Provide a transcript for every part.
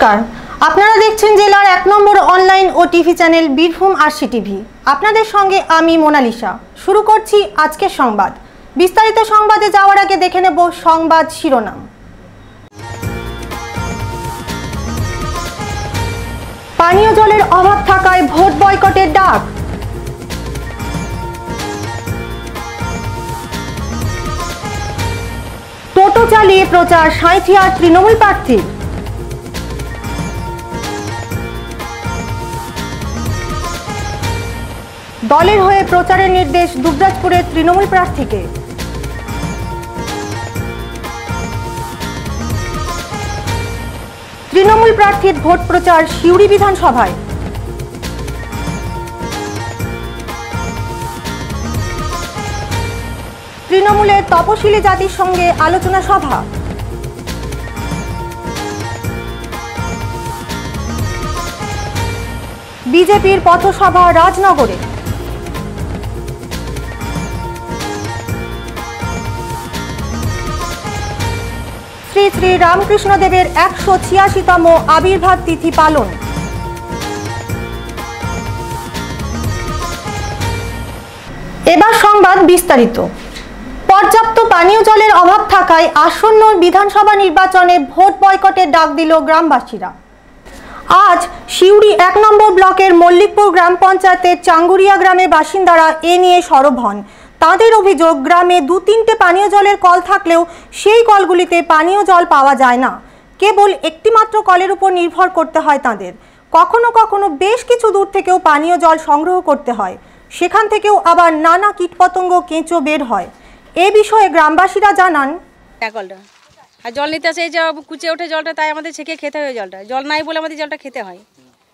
নমস্কার, আপনারা দেখছেন জেলার 1 নম্বর অনলাইন ও TV channel Birbhum RC TV. আপনাদের সঙ্গে আমি মোনালিসা। শুরু করছি আজকের সংবাদ। বিস্তারিত সংবাদে যাওয়ার আগে দেখে নেব সংবাদ শিরোনাম। পানীয় জলের অভাব থাকায় ভোট বয়কটের ডাক। টোটো চালিয়ে প্রচার সাঁইথিয়ার তৃণমূল প্রার্থী। দলের হয়ে প্রচারের নির্দেশ দুবরাজপুরের তৃণমূল প্রার্থীকে। তৃণমূল প্রার্থীর ভোট প্রচার সিউড়ি বিধানসভায়। তৃণমূলের তপশিলি জাতির সঙ্গে আলোচনা সভা। বিজেপির পথসভা রাজনগরে। শ্রী শ্রী রামকৃষ্ণদেবের 186তম আবির্ভাব তিথি পালন। এবার সংবাদ বিস্তারিত। পর্যাপ্ত পানীয় জলের অভাব থাকায় আসন্ন বিধানসভা নির্বাচনে ভোট বয়কটের ডাক দিল গ্রামবাসীরা। আজ সিউড়ি 1 নম্বর ব্লকের মল্লিকপুর গ্রাম পঞ্চায়েতের চাঙ্গুরিয়া গ্রামের বাসিন্দারা এ নিয়ে সরব হন। তাদের অভিযোগ, গ্রামে 2-3টে পানীয় জলের কল থাকলেও সেই কলগুলিতে পানীয় জল পাওয়া যায় না। কেবল একটি মাত্র কলের উপর নির্ভর করতে হয় তাদের। কখনো কখনো বেশ কিছু দূর থেকেও পানীয় জল সংগ্রহ করতে হয়। সেখান থেকেও আবার নানা কীটপতঙ্গ, কেঁচো বের হয়। এ বিষয়ে গ্রামবাসীরা জানান, আর জল নিতে আসে, এই যে কুচে ওঠে জলটা, তাই আমাদের ছেঁকে খেতে হয়। জলটা জল নাই বলে আমাদের জলটা খেতে হয়।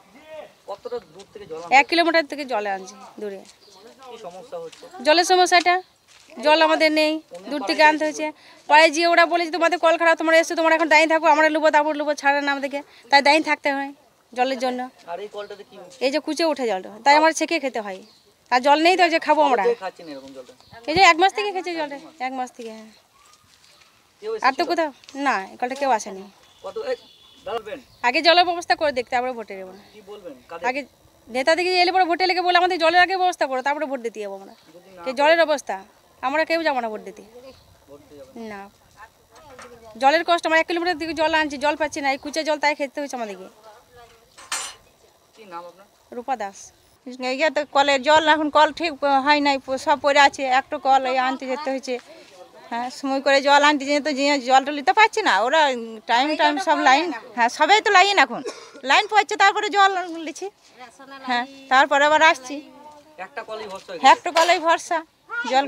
1 কিলোমিটার থেকে জল আনছি দূরে। জলের সমস্যাটা, জল আমাদের নেই, দূর থেকে আনতে হয়েছে। পরে যে ওরা বলেছে তোমাদের কল খারাপ, তোমরা এসে তোমরা এখন দাঁড়িয়ে থাকো, আমরা লুবো তারপর লুবো, ছাড়া না আমাদেরকে, তাই দাঁড়িয়ে থাকতে হয় জলের জন্য। এই যে কুচে ওঠে জলটা, তাই আমার ছেঁকে খেতে হয়। আর জল নেই তো যে খাবো আমরা। এই যে 1 মাস থেকে খেয়েছি জলটা, 1 মাস থেকে। হ্যাঁ, আর তো কোথাও না, কলটা কেউ আসেনি। আগে জলের ব্যবস্থা করে দেখতে, আমরা ভোটে যাবো না। আগে নেতা দিকে এলে পরে ভোটে লেগে বলে আমাদের জলের আগে ব্যবস্থা করো, তারপরে ভোট দিতে যাবো আমরা। জলের অবস্থা, আমরা কেউ যাবো না ভোট দিতে। না, জলের কষ্ট, আমরা 1 কিলোমিটার দিকে জল আনছি, জল পাচ্ছি না। এই কুচে জল তাই খেতে হয়েছে আমাদেরকে। রূপা দাস। তো কলের জল এখন কল ঠিক হয় নাই, সব পড়ে আছে। একটা কল আনতে যেতে হয়েছে। হ্যাঁ, সময় করে জল আনতে যেতে, যে জলটা নিতে পারছি না। ওরা টাইম সব লাইন, হ্যাঁ সবাই তো লাইন, এখন লাইন পাচ্ছে, তারপরে জল নিচ্ছি। হ্যাঁ, তারপরে আবার আসছি। একটা কলেই ভরসা। জল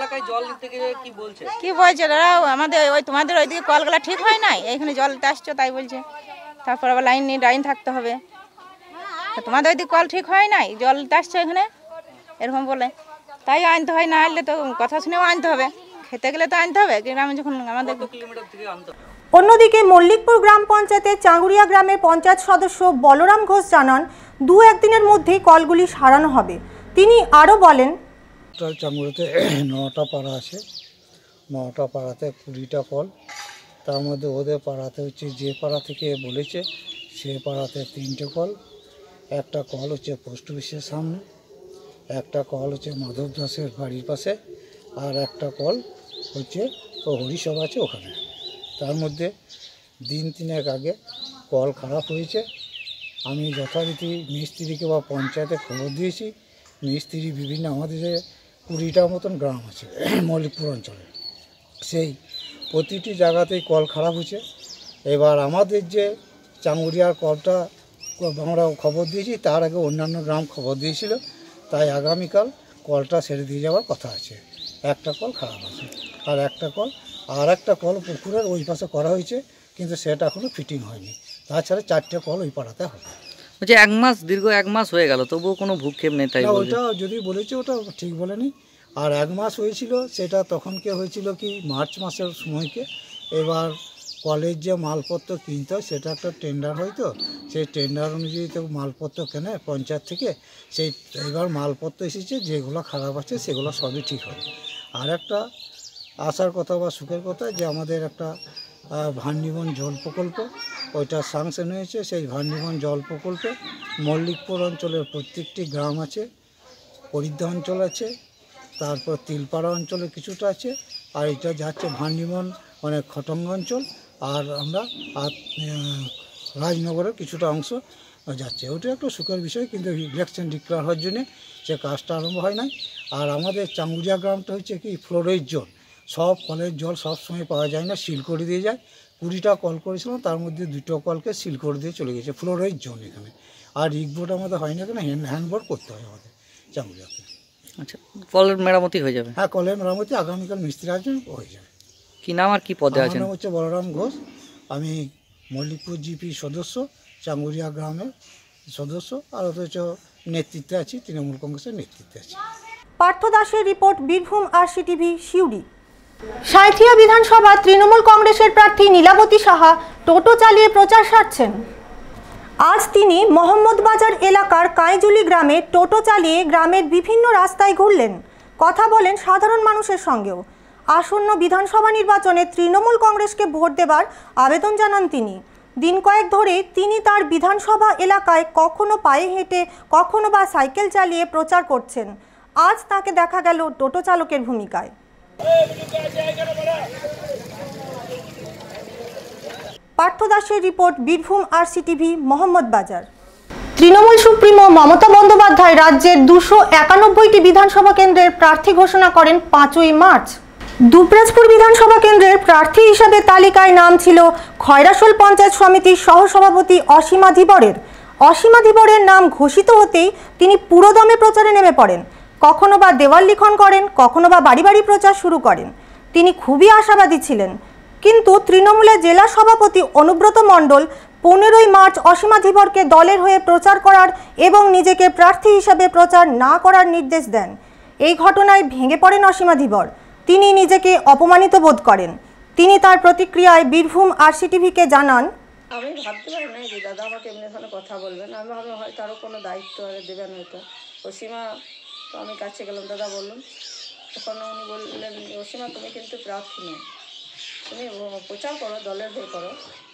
কি বলছে ওরা, আমাদের ওই তোমাদের ওইদিকে কলগুলো ঠিক হয় নাই, এখানে জল নিতে আসছো তাই বলছে। তারপর আবার লাইন নিয়ে লাইন থাকতে হবে। তোমাদের ওইদিকে কল ঠিক হয় নাই, জল নিতে আসছো এখানে, এরকম বলে। তাই আনতে হয়, না আনলে তো কথা শুনেও আনতে হবে, খেতে গেলে তো আনতে হবে গ্রামে যখন আমাদের। অন্যদিকে মল্লিকপুর গ্রাম পঞ্চায়েতের চাঙ্গুরিয়া গ্রামের পঞ্চায়েত সদস্য বলরাম ঘোষ জানান, 2-1 দিনের মধ্যেই কলগুলি সারানো হবে। তিনি আরও বলেন, চাঙ্গুরিয়াতে 9টা পাড়া আছে, 9টা পাড়াতে 20টা কল। তার মধ্যে ওদের পাড়াতে হচ্ছে, যে পাড়া থেকে বলেছে সে পাড়াতে 3টে কল। একটা কল হচ্ছে পোস্ট অফিসের সামনে, একটা কল হচ্ছে মাধব দাসের বাড়ির পাশে, আর একটা কল হচ্ছে হরিসভা আছে ওখানে। তার মধ্যে দিন 3 আগে কল খারাপ হয়েছে। আমি যথারীতি মিস্ত্রিকে বা পঞ্চায়েতে খবর দিয়েছি। মিস্ত্রি বিভিন্ন, আমাদের 20টার মতন গ্রাম আছে মল্লিকপুর অঞ্চলে, সেই প্রতিটি জায়গাতেই কল খারাপ হয়েছে। এবার আমাদের যে চাঙ্গুরিয়ার কলটা আমরা খবর দিয়েছি, তার আগে অন্যান্য গ্রাম খবর দিয়েছিল, তাই আগামীকাল কলটা সেরে দিয়ে যাওয়ার কথা আছে। একটা কল খারাপ আছে, আর একটা কল পুকুরের ওই পাশে করা হয়েছে, কিন্তু সেটা এখনও ফিটিং হয়নি। তাছাড়া 4টে কল ওই পাড়াতে হবে। বলছে 1 মাস, দীর্ঘ 1 মাস হয়ে গেল, তবুও কোনো ভূক্ষেপ নেই। তাই ওটা যদি বলেছে ওটা ঠিক বলেনি। আর 1 মাস হয়েছিল, সেটা তখনকে হয়েছিল কি মার্চ মাসের সময়কে। এবার কলের যে মালপত্র কিনতে হয়, সেটা একটা টেন্ডার হয়, তো সেই টেন্ডার অনুযায়ী তো মালপত্র কেনে পঞ্চায়েত থেকে। সেই এবার মালপত্র এসেছে, যেগুলো খারাপ আছে সেগুলো সবই ঠিক হয়। আর একটা আশার কথা বা সুখের কথা যে আমাদের একটা ভান্ডিবন জল প্রকল্প ওইটা স্যাংশন হয়েছে সেই ভান্ডিমন জল প্রকল্পে। মল্লিকপুর অঞ্চলের প্রত্যেকটি গ্রাম আছে, পরিদ্ধা অঞ্চল আছে, তারপর তিলপাড়া অঞ্চলে কিছুটা আছে, আর এটা যাচ্ছে ভান্ডিমন মানে খটঙ্গ অঞ্চল, আর আমরা রাজনগরের কিছুটা অংশ যাচ্ছে। ওটা একটা সুখের বিষয়, কিন্তু ইলেকশন ডিক্লেয়ার হওয়ার জন্যে সে কাজটা আরম্ভ হয় নাই। আর আমাদের চাঙ্গুরিয়া গ্রামটা হচ্ছে কি ফ্লোরাইড জোন, সব কলের জল সব সময় পাওয়া যায় না, সিল করে দিয়ে যায়। 20টা কল করেছিলাম, তার মধ্যে 2টো কলকে সিল করে দিয়ে চলে গেছে, ফ্লোরাইড জোন এখানে। আর রিগবোর্ড আমাদের হয় না, এখানে হ্যান্ডবোর্ড করতে হয় আমাদের চাঙ্গুরিয়াকে। আচ্ছা, কলের মেরামতি হয়ে যাবে? হ্যাঁ, কলের মেরামতি আগামীকাল মিস্ত্রি আসবে, হয়ে যাবে। কি নাম আর কি পদে আছেন? আমার নাম হচ্ছে বলরাম ঘোষ, আমি মল্লিকপুর জিপি সদস্য, চাঙ্গুরিয়া গ্রামের সদস্য, আর অথচ নেতৃত্বে আছি, তৃণমূল কংগ্রেসের নেতৃত্বে আছি। পার্থ দাসের রিপোর্ট, বীরভূম RCTV, সিউড়ি। সাঁইথিয়া বিধানসভা তৃণমূল কংগ্রেসের প্রার্থী নীলাবতী সাহা টোটো চালিয়ে প্রচার সারছেন। আজ তিনি মোহাম্মদবাজার এলাকার কাইজুলি গ্রামে টোটো চালিয়ে গ্রামের বিভিন্ন রাস্তায় ঘুরলেন, কথা বলেন সাধারণ মানুষের সঙ্গেও। আসন্ন বিধানসভা নির্বাচনে তৃণমূল কংগ্রেসকে ভোট দেবার আবেদন জানান তিনি। দিন কয়েক ধরে তিনি তার বিধানসভা এলাকায় কখনো পায়ে হেঁটে, কখনো বা সাইকেল চালিয়ে প্রচার করছেন। আজ তাকে দেখা গেল টোটো চালকের ভূমিকায়। পার্থ দাসের report, Birbhum RCTV, Mohammad Bazar. Trinamool supremo Mamata Bandyopadhyay রাজ্যের 291টি বিধানসভা কেন্দ্রের প্রার্থী ঘোষণা করেন 5ই মার্চ। দুবরাজপুর বিধানসভা কেন্দ্রের প্রার্থী হিসাবে তালিকায় নাম ছিল খয়রাশোল পঞ্চায়েত সমিতির সহসভাপতি অসীমা ধীবরের। অসীমা ধীবরের নাম ঘোষিত হতেই তিনি পুরোদমে প্রচারে নেমে পড়েন। কখনো বা দেওয়াল লিখন করেন, কখনো বা বাড়ি বাড়ি প্রচার শুরু করেন। তিনি খুবই আশাবাদী ছিলেন, কিন্তু তৃণমূলের জেলা সভাপতি অনুব্রত মণ্ডল 15ই মার্চ অসীমা ধীবরকে দলের হয়ে প্রচার করার এবং নিজেকে প্রার্থী হিসাবে প্রচার না করার নির্দেশ দেন। এই ঘটনায় ভেঙে পড়েন অসীমা ধীবর। তিনি নিজেকে অপমানিত বোধ করেন। তিনি তার প্রতিক্রিয়ায় বীরভূম RCTV-কে জানান, আমি ভাবতে পারি না যে দাদা আমাকে এমনি এখানে কথা বলবেন। আমি ভাবলাম হয়তো আরও কোনো দায়িত্ব আরে দেবেন হয়তো। অসীমা, তো আমি কাছে গেলাম, দাদা বলুন। তখন উনি বললেন, অসীমা তুমি কিন্তু প্রার্থী নয়, তুমি প্রচার করো, দলের হয়ে করো,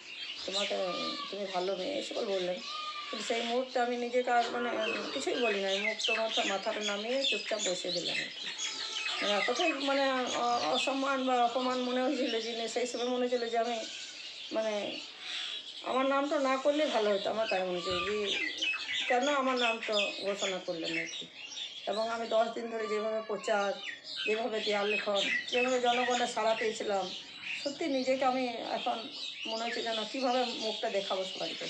তুমি ভালো মেয়ে, এসব বললেন। কিন্তু সেই মুহূর্তে আমি নিজেকে আর মানে কিছুই বলি না, মুখটা মাথাটা নামিয়ে চুপচাপ বসে দিলাম। মানে এতটাই মানে অসম্মান বা অপমান মনে হয়েছিল যে সেই সময় মনে হচ্ছিল যে আমি মানে আমার নামটা না করলে ভালো হতো। আমার তাই মনে হচ্ছে যে কেন আমার নামটা ঘোষণা করলেন আর কি। এবং আমি 10 দিন ধরে যেভাবে প্রচার, যেভাবে দেয়াল লেখন, যেভাবে জনগণের সাড়া পেয়েছিলাম, সত্যি নিজেকে আমি এখন মনে হচ্ছে যেন কীভাবে মুখটা দেখাবো সবাইকে।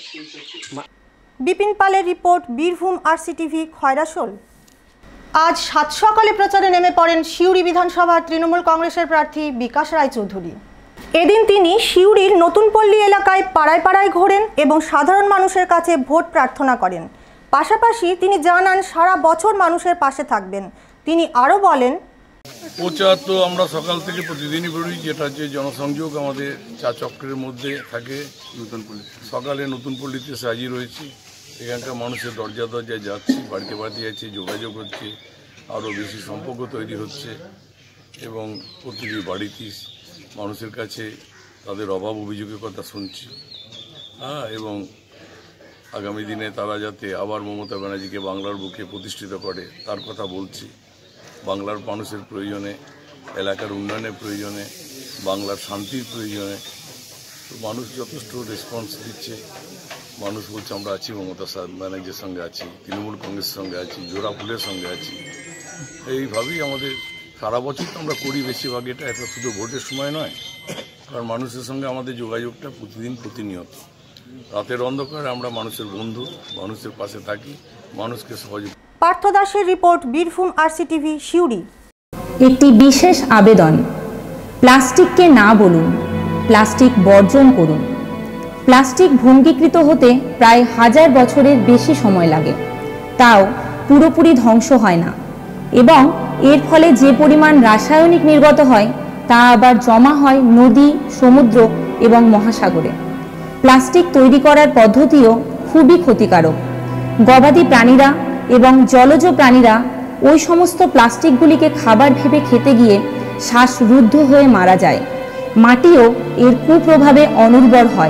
বিপিন পালের রিপোর্ট, বীরভূম RCTV, খয়রাশোল। আজ 7 সকালে প্রচারে নেমে পড়েন সিউড়ি বিধানসভার তৃণমূল কংগ্রেসের প্রার্থী বিকাশ রায়চৌধুরী। এদিন তিনি সিউড়ির নতুনপল্লী এলাকায় পাড়ায় পাড়ায় ঘোরেন এবং সাধারণ মানুষের কাছে ভোট প্রার্থনা করেন। পাশাপাশি তিনি জানান সারা বছর মানুষের পাশে থাকবেন। তিনি আরও বলেন, প্রচার তো আমরা সকাল থেকে প্রতিদিনই করি, যেটা হচ্ছে জনসংযোগ আমাদের 4 চক্রের মধ্যে থাকে। সকালে নতুনপল্লীতে সাজিয়ে রয়েছি, এখানকার মানুষের দরজা দরজায় যাচ্ছি, বাড়িতে বাড়িতে যাচ্ছি, যোগাযোগ হচ্ছে, আরও বেশি সম্পর্ক তৈরি হচ্ছে এবং প্রতিটি বাড়িতে মানুষের কাছে তাদের অভাব অভিযোগের কথা শুনছি। এবং আগামী দিনে তারা যাতে আবার মমতা ব্যানার্জিকে বাংলার বুকে প্রতিষ্ঠিত করে তার কথা বলছি। বাংলার মানুষের প্রয়োজনে, এলাকার উন্নয়নের প্রয়োজনে, বাংলার শান্তির প্রয়োজনে তো মানুষ যথেষ্ট রেসপন্স দিচ্ছে। মানুষ বলছে আমরা আছি, মমতা ব্যানার্জির সঙ্গে আছি, তৃণমূল কংগ্রেসের সঙ্গে আছি, জোড়া ফুলের সঙ্গে আছি। এইভাবেই আমাদের সারা বছর তো আমরা করি, বেশিরভাগ এটা শুধু ভোটের সময় নয়, কারণ মানুষের সঙ্গে আমাদের যোগাযোগটা প্রতিদিন প্রতিনিয়ত। রাতের অন্ধকারে আমরা মানুষের বন্ধু, মানুষের পাশে থাকি, মানুষকে সহযোগিতা। পার্থ দাসের রিপোর্ট, বীরভূম RCTV, সিউড়ি। একটি বিশেষ আবেদন, প্লাস্টিককে না বলুন, প্লাস্টিক বর্জন করুন। প্লাস্টিক ভঙ্গীকৃত হতে প্রায় 1000 বছরের বেশি সময় লাগে, তাও পুরোপুরি ধ্বংস হয় না এবং এর ফলে যে পরিমাণ রাসায়নিক নির্গত হয় তা আবার জমা হয় নদী, সমুদ্র এবং মহাসাগরে। প্লাস্টিক তৈরি করার পদ্ধতিও খুবই ক্ষতিকারক। গবাদি প্রাণীরা এবং জলজ প্রাণীরা ওই সমস্ত প্লাস্টিকগুলিকে খাবার ভেবে খেতে গিয়ে শ্বাসরুদ্ধ হয়ে মারা যায়। মাটিও এর কুপ্রভাবে অনুর্বর হয়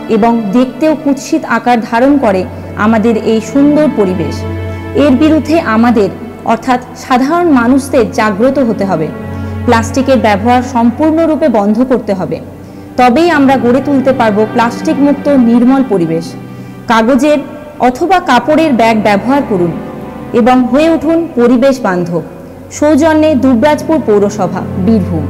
এবং দেখতেও কুৎসিত আকার ধারণ করে আমাদের এই সুন্দর পরিবেশ। এর বিরুদ্ধে আমাদের অর্থাৎ সাধারণ মানুষদের জাগ্রত হতে হবে। প্লাস্টিকের ব্যবহার সম্পূর্ণরূপে বন্ধ করতে হবে। তবেই আমরা গড়ে তুলতে পারবো প্লাস্টিক মুক্ত নির্মল পরিবেশ। কাগজের অথবা কাপড়ের ব্যাগ ব্যবহার করুন এবং হয়ে উঠুন পরিবেশ বান্ধব। সৌজন্যে দুবরাজপুর পৌরসভা, বীরভূম।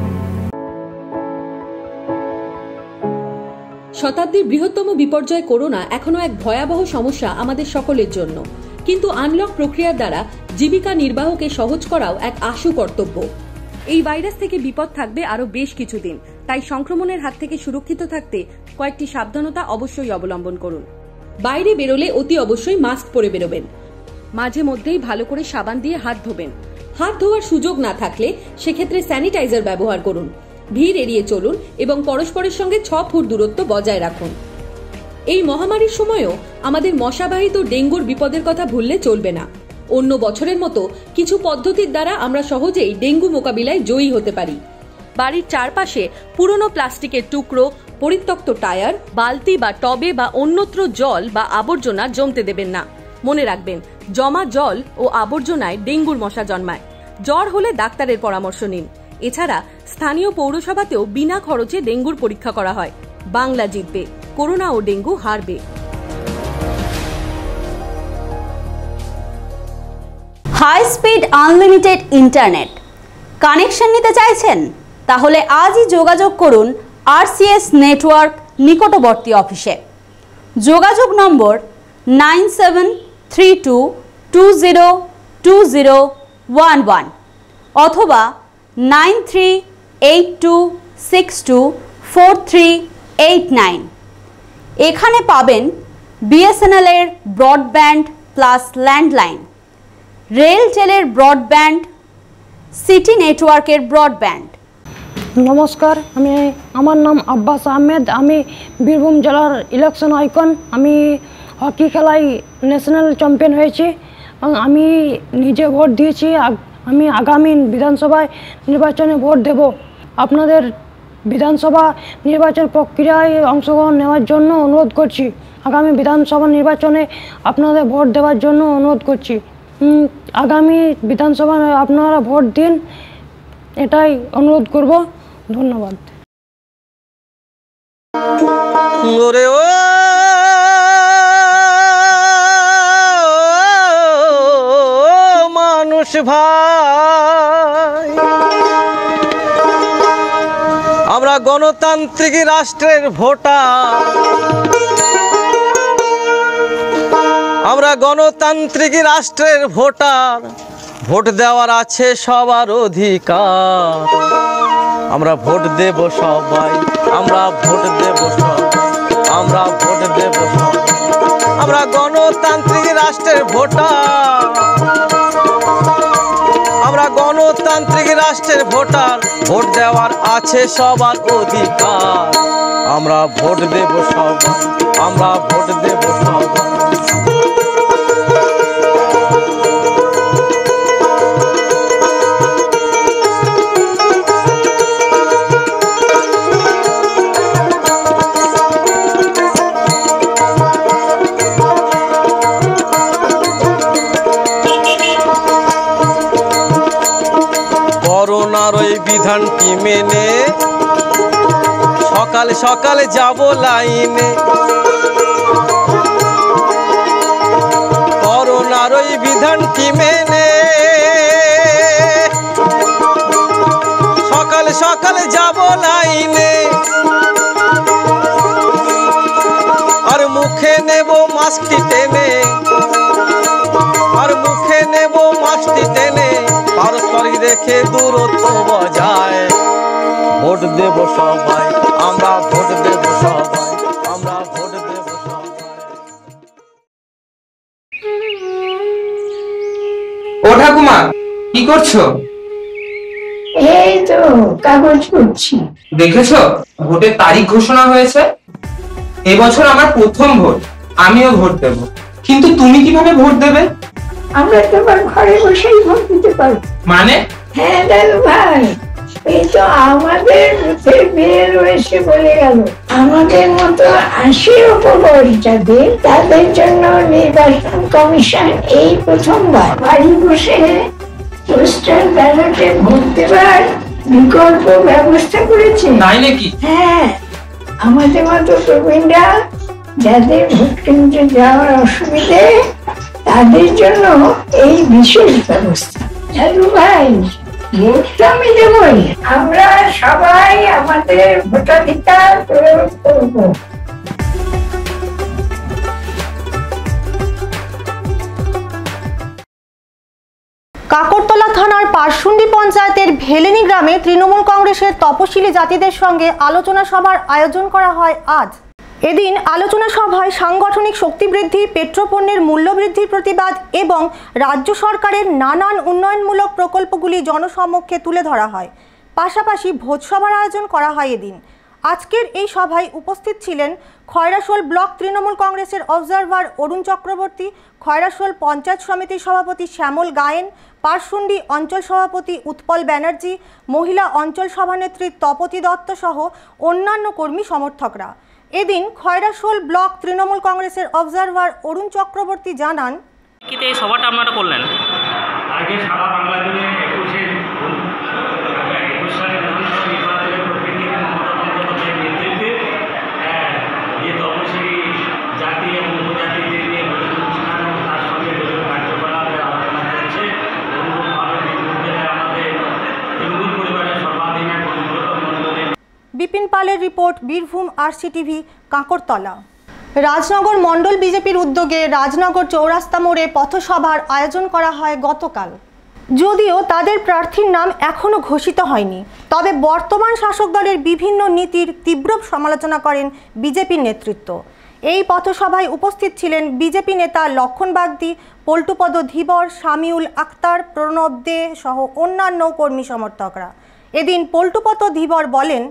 শতাব্দীর বৃহত্তম বিপর্যয় করোনা এখনো এক ভয়াবহ সমস্যা আমাদের সকলের জন্য, কিন্তু আনলক প্রক্রিয়ার দ্বারা জীবিকা নির্বাহকে সহজ করাও এক আশু কর্তব্য। এই ভাইরাস থেকে বিপদ থাকবে আরো বেশ কিছুদিন, তাই সংক্রমণের হাত থেকে সুরক্ষিত থাকতে কয়েকটি সাবধানতা অবশ্যই অবলম্বন করুন। বাইরে বেরোলে অতি অবশ্যই মাস্ক পরে বেরোবেন। মাঝে মধ্যেই ভালো করে সাবান দিয়ে হাত ধোবেন। হাত ধোয়ার সুযোগ না থাকলে সেক্ষেত্রে স্যানিটাইজার ব্যবহার করুন। ভিড় এড়িয়ে চলুন এবং পরস্পরের সঙ্গে 6 ফুট দূরত্ব বজায় রাখুন। এই মহামারীর সময়ও আমাদের মশাবাহিত ডেঙ্গুর বিপদের কথা ভুললে চলবে না। অন্য বছরের মতো কিছু পদ্ধতির দ্বারা আমরা সহজেই ডেঙ্গু মোকাবিলায় জয়ী হতে পারি। বাড়ির চারপাশে পুরনো প্লাস্টিকের টুকরো, পরিত্যক্ত টায়ার, বালতি বা টবে বা অন্যত্র জল বা আবর্জনা জমতে দেবেন না। মনে রাখবেন, জমা জল ও আবর্জনায় ডেঙ্গুর মশা জন্মায়। জ্বর হলে ডাক্তারের পরামর্শ নিন। এছাড়া স্থানীয় পৌরসভাতেও বিনা খরচে ডেঙ্গুর পরীক্ষা করা হয়। বাংলা জিতবে, করোনা ও ডেঙ্গু হারবে। High speed unlimited internet connection নিতে চাইছেন? তাহলে আজই যোগাযোগ করুন RCS নেটওয়ার্ক নিকটবর্তী অফিসে। যোগাযোগ নম্বর 9732202011 অথবা 9382624389। এখানে পাবেন BSNL এর ব্রডব্যান্ড প্লাস ল্যান্ডলাইন, রেলটেলের ব্রডব্যান্ড, সিটি নেটওয়ার্কের ব্রডব্যান্ড। নমস্কার, আমার নাম আব্বাস আহমেদ। আমি বীরভূম জেলার ইলেকশন আইকন। আমি হকি খেলায় ন্যাশনাল চ্যাম্পিয়ন হয়েছি এবং আমি নিজে ভোট দিয়েছি। আমি আগামী বিধানসভায় নির্বাচনে ভোট দেব। আপনাদের বিধানসভা নির্বাচন প্রক্রিয়ায় অংশগ্রহণ নেওয়ার জন্য অনুরোধ করছি। আগামী বিধানসভা নির্বাচনে আপনাদের ভোট দেওয়ার জন্য অনুরোধ করছি। আগামী বিধানসভায় আপনারা ভোট দিন, এটাই অনুরোধ করব। ধন্যবাদ। মানুষ ভাই, আমরা গণতান্ত্রিক রাষ্ট্রের ভোটার, আমরা গণতান্ত্রিক রাষ্ট্রের ভোটার। ভোট দেওয়ার আছে সবার অধিকার। আমরা ভোট দেব সবাই, আমরা ভোট দেব সবাই, আমরা ভোট দেব সবাই। আমরা গণতান্ত্রিক রাষ্ট্রের ভোটার, আমরা গণতান্ত্রিক রাষ্ট্রের ভোটার। ভোট দেওয়ার আছে সবার অধিকার। আমরা ভোট দেব সবাই, আমরা ভোট দেব সবাই। করোনার ওই বিধানটি মেনে সকালে সকালে যাব লাইনে। করোনার ওই বিধানটি মেনে সকালে সকালে যাব লাইনে। আর মুখে নেব মাস্কটি টেনে, আর মুখে নেব মাস্কটি টেনে। পারস্পরিক রেখে দূরত্ব বজায়। ভোট দেব সবাই, আমরা ভোট দেব সবাই, আমরা ভোট দেব সবাই। ও ঠাকুমা, কি করছো? এই তো কাগজ করছি। দেখেছো ভোটের তারিখ ঘোষণা হয়েছে? এবছর আমার প্রথম ভোট, আমিও ভোট দেব। কিন্তু তুমি কিভাবে ভোট দেবে? আমরা তোমার ঘরে বসেই ভোট দিতে পারবো। মানে? হ্যাঁ দাদু ভাই, এই তো আমাদের বুথের মেয়ের এসে বলে গেল আমাদের মতো 80-র উপর বয়স যাদের, তাদের জন্য নির্বাচন কমিশন এই প্রথমবার বাড়ি বসে পোস্টাল ব্যালটে ভোট দেওয়ার বিকল্প ব্যবস্থা করেছে। তাই নাকি? হ্যাঁ, আমাদের মতো প্রবীণরা যাদের ভোট কেন্দ্রে যাওয়ার অসুবিধে, তাদের জন্য এই বিশেষ ব্যবস্থা। দাদু ভাই, ভোট তো আমি দেবই, আমরা সবাই আমাদের ভোটাধিকার প্রয়োগ করব। কাকরতলা থানার পারশুন্ডি পঞ্চায়েতের ভেলেনি গ্রামে তৃণমূল কংগ্রেসের তপশিলি জাতিদের সঙ্গে আলোচনা সভার আয়োজন করা হয় আজ। এদিন আলোচনা সভায় সাংগঠনিক শক্তি বৃদ্ধি, পেট্রোপণ্যের মূল্য বৃদ্ধির প্রতিবাদ এবং রাজ্য সরকারের নানান উন্নয়নমূলক প্রকল্পগুলি জনসমক্ষে তুলে ধরা হয়। পাশাপাশি ভোজসভার আয়োজন করা হয় এদিন। আজকের এই সভায় উপস্থিত ছিলেন খয়রাশোল ব্লক তৃণমূল কংগ্রেসের অবজারভার অরুণ চক্রবর্তী, খয়রাশোল পঞ্চায়েত সমিতির সভাপতি শ্যামল গায়েন, পারশুন্ডি অঞ্চল সভাপতি উৎপল ব্যানার্জি, মহিলা অঞ্চল সভানেত্রী তপতি দত্ত সহ অন্যান্য কর্মী সমর্থকরা। এদিন খয়রাশোল ব্লক তৃণমূল কংগ্রেসের অবজারভার অরুণ চক্রবর্তী জানান, এই সভাটা আপনারা করলেন আগে সারা বাংলা জুড়ে 21 সালে বিধানসভা নির্বাচনের প্রক্রিয়া মমতা বন্দ্যোপাধ্যায়ের নেতৃত্বে যে তপশিলি জাতি এবং উপজাতিদের নিয়ে অনুষ্ঠান এবং তার সঙ্গে দলীয় কার্যকলাপের আলোচনা চলছে। অনুরূপভাবে বীরভূম জেলায় আমাদের তৃণমূল পরিবারের সর্বাধিনায়ক অনুব্রত মণ্ডলের। বিপিন পালের রিপোর্ট, বীরভূম RCTV, কাকরতলা। রাজনগর মণ্ডল বিজেপির উদ্যোগে রাজনগর চৌরাস্তা মোড়ে পথসভার আয়োজন করা হয় গতকাল। যদিও তাদের প্রার্থীর নাম এখনও ঘোষিত হয়নি, তবে বর্তমান শাসক দলের বিভিন্ন নীতির তীব্র সমালোচনা করেন বিজেপির নেতৃত্ব। এই পথসভায় উপস্থিত ছিলেন বিজেপি নেতা লক্ষণ বাগদি, পল্টুপদ ধীবর, শামিউল আক্তার, প্রণব দে সহ অন্যান্য কর্মী সমর্থকরা। এদিন পল্টুপদ ধীবর বলেন,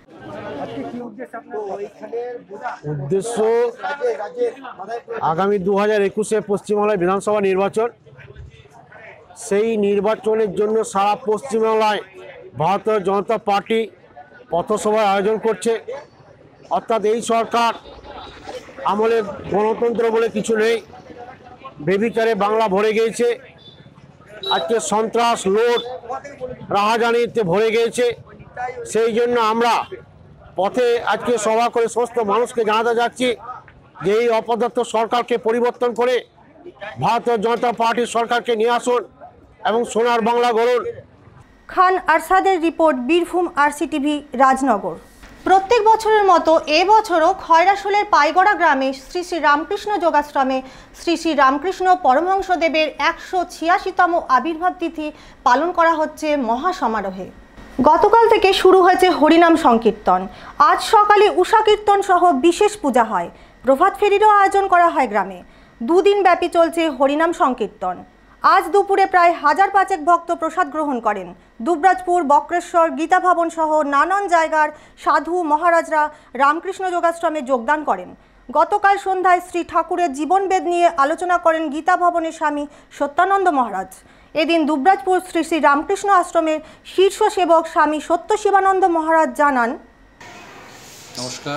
উদ্দেশ্য আগামী 2021-এ পশ্চিমবাংলায় বিধানসভা নির্বাচন। সেই নির্বাচনের জন্য সারা পশ্চিমবাংলায় ভারতীয় জনতা পার্টি পথসভার আয়োজন করছে। অর্থাৎ এই সরকার আমলে গণতন্ত্র বলে কিছু নেই, বেবিচারে বাংলা ভরে গিয়েছে। আজকে সন্ত্রাস, লুট, রাহাজানিতে ভরে গিয়েছে। সেই জন্য আমরা পথে আজকে সভা করে সমস্ত মানুষকে জানাতে যাচ্ছি যে এই অপদার্থ সরকারকে পরিবর্তন করে ভারতীয় জনতা পার্টির সরকারকে নিয়ে আসুন এবং সোনার বাংলা গড়ুন। খান আরশাদের রিপোর্ট, বীরভূম RCTV, রাজনগর। প্রত্যেক বছরের মতো এবছরও খয়রাশোলের পাইগড়া গ্রামে শ্রী শ্রী রামকৃষ্ণ যোগাশ্রমে শ্রী শ্রী রামকৃষ্ণ পরমহংসদেবের 186তম আবির্ভাব তিথি পালন করা হচ্ছে মহাসমারোহে। গতকাল থেকে শুরু হয়েছে হরিনাম সংকীর্তন। আজ সকালে উষা কীর্তন সহ বিশেষ পূজা হয়। প্রভাত ফেরিরও আয়োজন করা হয় গ্রামে। দুদিন ব্যাপী চলছে হরিনাম সংকীর্তন। আজ দুপুরে প্রায় 1000 ভক্ত প্রসাদ গ্রহণ করেন। দুবরাজপুর, বক্রেশ্বর, গীতা ভবন সহ নানান জায়গার সাধু মহারাজরা রামকৃষ্ণ যোগাশ্রমে যোগদান করেন। গতকাল সন্ধ্যায় শ্রী ঠাকুরের জীবনবেদ নিয়ে আলোচনা করেন গীতা ভবনের স্বামী সত্যানন্দ মহারাজ। এদিন দুবরাজপুর শ্রী শ্রী রামকৃষ্ণ আশ্রমের শীর্ষ সেবক স্বামী সত্য শিবানন্দ মহারাজ জানান, নমস্কার।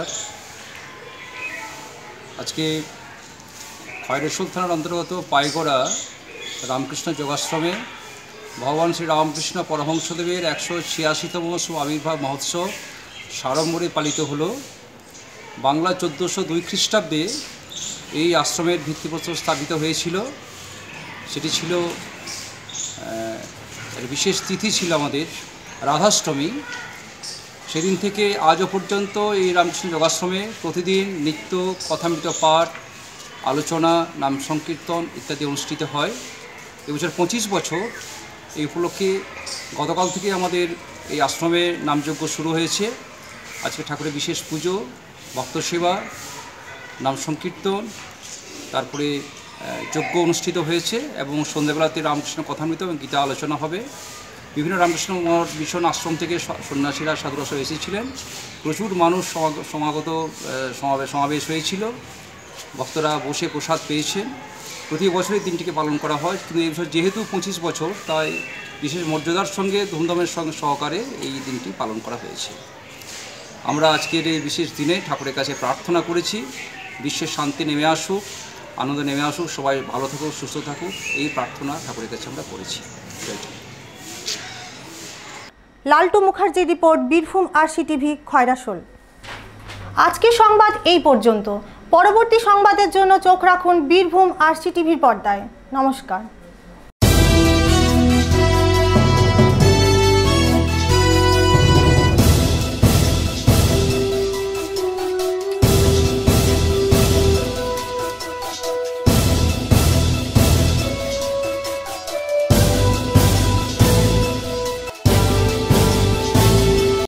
আজকে খয়রাশোল থানার অন্তর্গত পাইগড়া রামকৃষ্ণ যোগাশ্রমে ভগবান শ্রী রামকৃষ্ণ পরমহংসদেবের 186তম আবির্ভাব মহোৎসব সাড়ম্বরে পালিত হলো। বাংলা 1402 খ্রিস্টাব্দে এই আশ্রমের ভিত্তিপ্রস্তর স্থাপিত হয়েছিল। সেটি ছিল বিশেষ তিথি ছিল আমাদের রাধাষ্টমী। সেদিন থেকে আজও পর্যন্ত এই রামকৃষ্ণ যোগাশ্রমে প্রতিদিন নিত্য কথামৃত পাঠ, আলোচনা, নাম সংকীর্তন ইত্যাদি অনুষ্ঠিত হয়। এবছর 25 বছর। এই উপলক্ষে গতকাল থেকে আমাদের এই আশ্রমে নামযজ্ঞ শুরু হয়েছে। আজকে ঠাকুরের বিশেষ পুজো, ভক্ত সেবা, নাম সংকীর্তন, তারপরে যজ্ঞ অনুষ্ঠিত হয়েছে এবং সন্ধ্যাবেলাতে রামকৃষ্ণ কথামৃত এবং গীতা আলোচনা হবে। বিভিন্ন রামকৃষ্ণ মিশন আশ্রম থেকে সন্ন্যাসীরা সাধুরা এসেছিলেন। প্রচুর মানুষ সমাবেশ হয়েছিল। ভক্তরা বসে প্রসাদ পেয়েছেন। প্রতি বছরই দিনটিকে পালন করা হয়, কিন্তু এই বছর যেহেতু 25 বছর, তাই বিশেষ মর্যাদার সঙ্গে ধুমধামের সঙ্গে সহকারে এই দিনটি পালন করা হয়েছে। আমরা আজকের এই বিশেষ দিনে ঠাকুরের কাছে প্রার্থনা করেছি বিশ্বের শান্তি নেমে আসুক, আনন্দ নেমে আসুক, সবাই ভালো থাকুক, সুস্থ থাকুক, এই প্রার্থনা ঠাকুরের কাছে আমরা করেছি। লালটু মুখার্জির রিপোর্ট, বীরভূম RCTV, খয়রাশোল। আজকের সংবাদ এই পর্যন্ত। পরবর্তী সংবাদের জন্য চোখ রাখুন বীরভূম RCTV পর্দায়। নমস্কার।